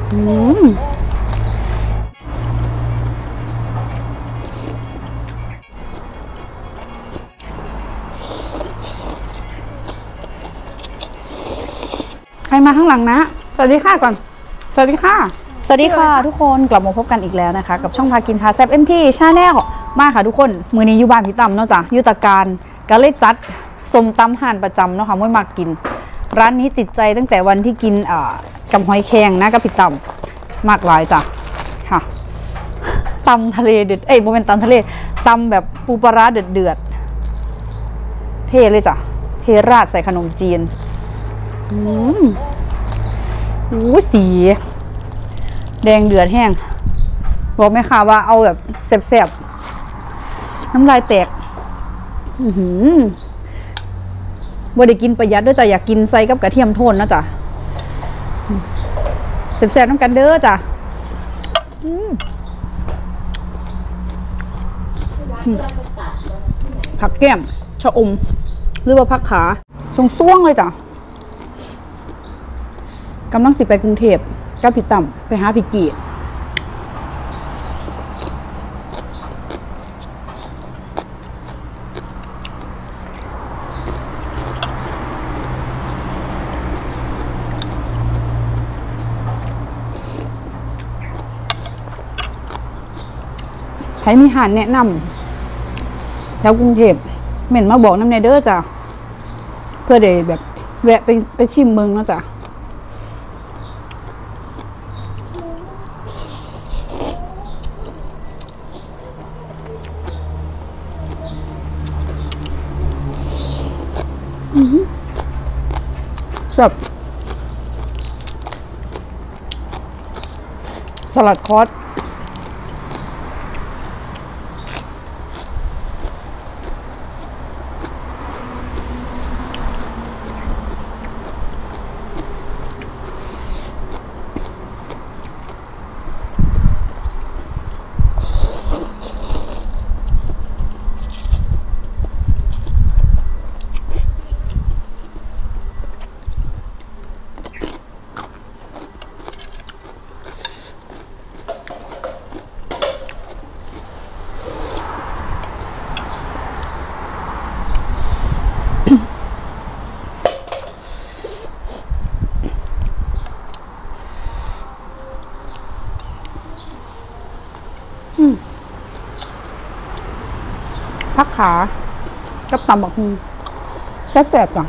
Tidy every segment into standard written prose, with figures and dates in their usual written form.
ใครมาข้างหลังนะสวัสดีค่ะก่อนสวัสดีค่ะสวัสดีค่ะทุกคนกลับมาพบกันอีกแล้วนะคะกับช่องพากินพาแซ่บMT Channelมาค่ะทุกคนมือนี้อยู่บ้านพี่ตั้มเนาะจ้ะยุตการก็เลยจัดส้มตำห่านประจำเนาะค่ะไม่มากินร้านนี้ติดใจตั้งแต่วันที่กินกับหอยแครงนะกับพี่ตั้มมากหลายจ้ะค่ะตำทะเลเดือดโมเมนต์ตำทะเลตำแบบปูปลาร้าเดือดเทเลยจ้ะเทราดใส่ขนมจีนสีแดงเดือดแห้งบอกไหมคะว่าเอาแบบแซ่บๆน้ำลายแตกบ่ได้กินประหยัดเด้อจ้ะอยากกินใส่กับกระเทียมโทนนะจ้ะแซ่บๆน้ำกันเด้อจ้ะผักแก้มชะอมหรือว่าผักขาส่วงเลยจ้ะกำลังสิไปกรุงเทพกับพี่ตั้มไปหาพี่กีใครมีหารแนะนำแถวกรุงเทพเหม็นมาบอกน้ำเนเดอร์จ้ะเพื่อได้แบบแวะไปชิมเมืองนะจ้ะแบบสลัดคอสผักขากับตำบักหุ่งแซ่บๆจัง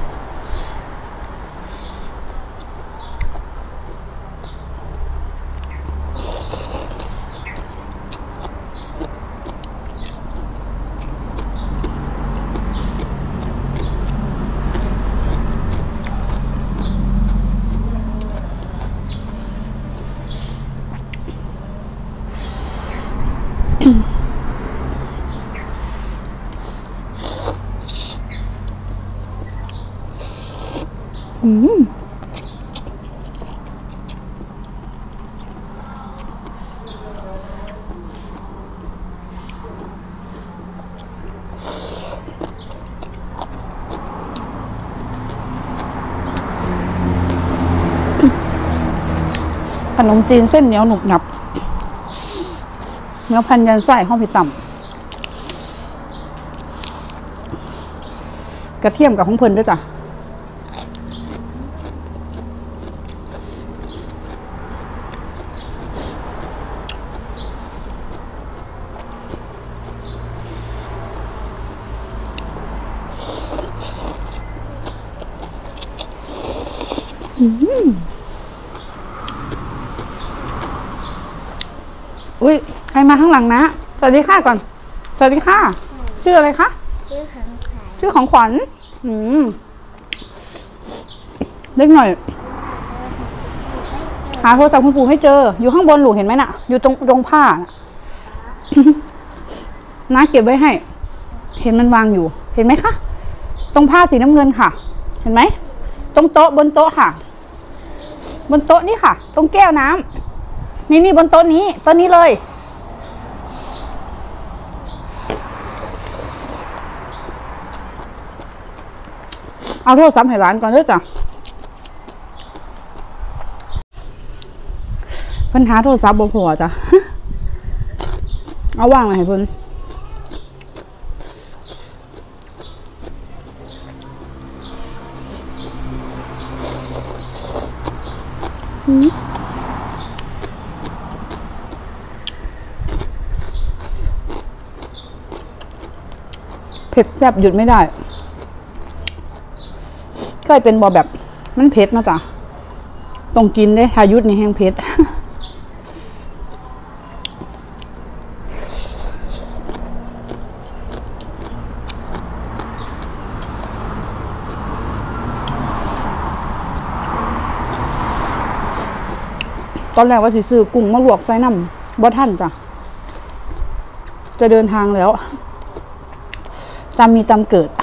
ขนมจีนเส้นเหนียวหนุบหนับเนื้อพันยันไส้ห้องพี่ต่ำกระเทียมกับของเพิ่นด้วยจ้ะอุ้ยใครมาข้างหลังนะสวัสดีค่ะก่อนสวัสดีค่ะชื่ออะไรคะชื่อของขวัญเล็กหน่อยหาโทรศัพท์คุณปู่ให้เจออยู่ข้างบนหลูเห็นไหมน่ะอยู่ตรงผ้าน้าเก็บไว้ให้เห็นมันวางอยู่เห็นไหมคะตรงผ้าสีน้ำเงินค่ะเห็นไหมตรงโต๊ะบนโต๊ะค่ะบนโต๊ะนี่ค่ะตรงแก้วน้ำนี่บนโต๊ะนี้โต๊ะนี้เลยเอาโทรศัพท์ให้ร้านก่อนด้วยจ้ะเพิ่นหาโทรศัพท์บ่พอจ้ะ เอาวางไว้ให้เพิ่นเผ็ดแซ่บหยุดไม่ได้เคยเป็นบ่แบบมันเผ็ดนะจ๊ะต้องกินเด้ถ้าหยุดนี่แห้งเผ็ด ตอนแรกว่าสิซื้อกุ้งมาลวกใส่น้ำบ่ทันจ้ะจะเดินทางแล้วตามมีตามเกิด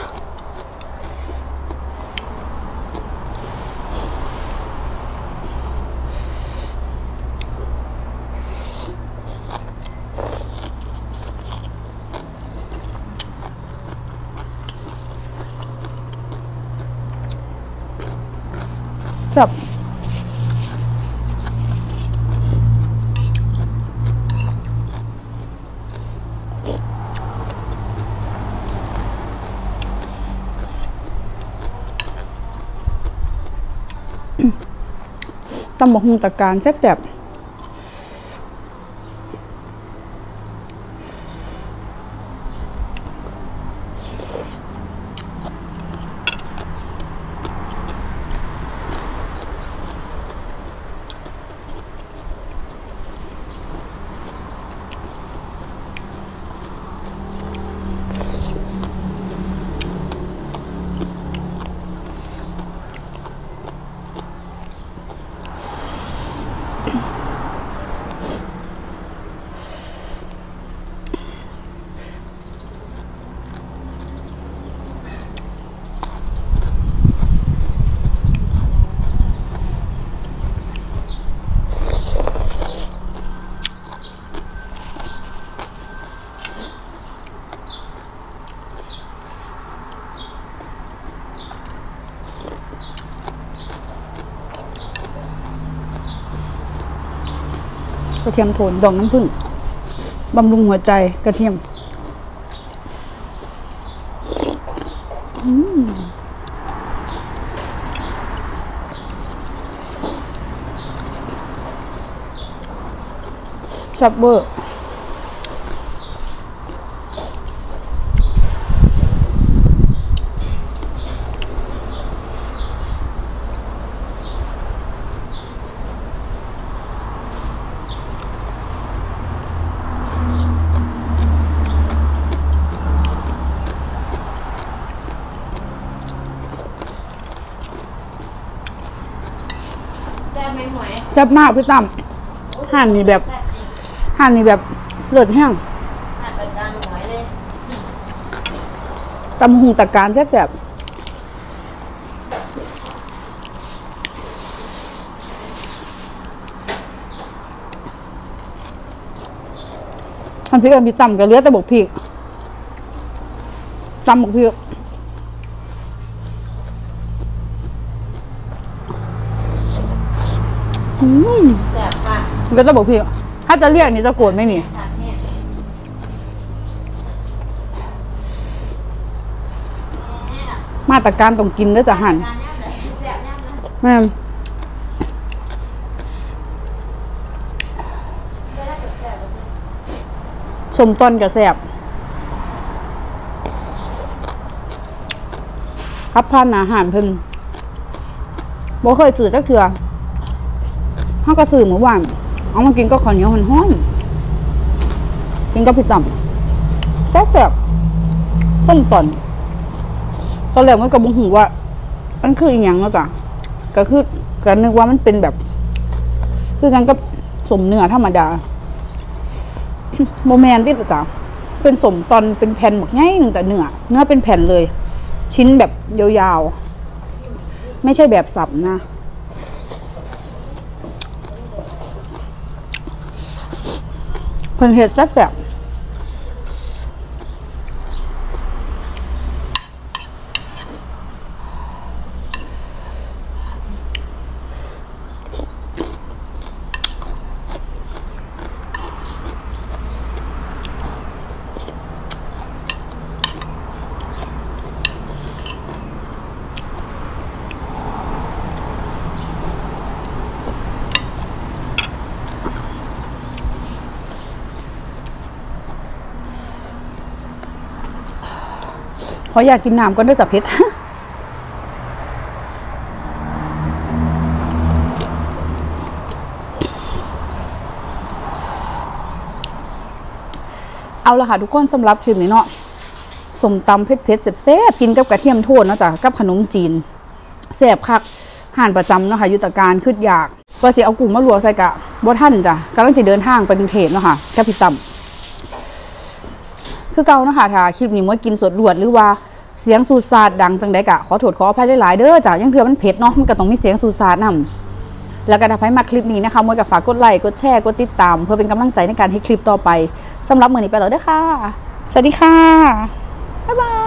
จับตำบักหุ่งตะการแซ่บกระเทียมโทนดอกน้ำผึ้งบำรุงหัวใจกระเทียมแซ่บเวอร์แซ่บมากพี่ตั้มหั่นนี่แบบเลือดแห้งตำหุงตะการแซ่บๆอันที่กันพี่ตั้มก็เหลือแต่บกพริกตำบกพริกก็ต้องบอกพี่ถ้าจะเรียกนี่จะโกรธไหมนี่มาตรการต้องกินแล้วจะหั่นแม่สมต้นกับแสบครับพันอาหารเพิ่นบ่เคยสื่อจักเถื่อข้าวกระสือหมูหวานเอามากินก็ข้าวเหนียวห้อนๆกินก็ผิดต่ำแซ่บๆส้มตอนแรกมันก็บ่ฮู้ว่ามันคืออีหยังเนาะจ้ะก็คือก็นึกว่ามันเป็นแบบคือกันกับสมเนื้อธรรมดาโมแมนติดจ้ะเป็นสมตอนเป็นแผ่นหมกง่ายหนึ่งแต่เนื้อเป็นแผ่นเลยชิ้นแบบยาวๆไม่ใช่แบบสับนะเพิ่นเฮ็ดแซ่บออยากกินน้ำก็ด้วยจ้ะเพชร เอาละค่ะทุกคนสำหรับคลิปนี้เนาะสมตำเผ็ดๆแซ่บๆกินกับกระเทียมโทนเนาะจ้ะกับขนมจีนแซ่บคักห่านประจำเนาะค่ะยุทธการขึ้นอยากก็สิเอากุ้งมาลวกใส่กะบ่ทันจ้ะกำลังจะเดินทางไปกรุงเทพเนาะค่ะกับพี่ตั้มคือเก่าเนาะค่ะถ้าคลิปนี้มวยกินสดรวดหรือว่าเสียงสูดซาดดังจังไดกะขอโทษขออภัยหลายๆเด้อจ้ะยังเถื่อมันเผ็ดเนาะมันก็ต้องมีเสียงสูดซาดนำแล้วก็ถ้าใครมาคลิปนี้นะคะมวยก็ฝากกดไลค์กดแชร์กดติดตามเพื่อเป็นกำลังใจในการให้คลิปต่อไปสำหรับมื้อนี้ไปแล้วเด้อค่ะสวัสดีค่ะบ๊ายบาย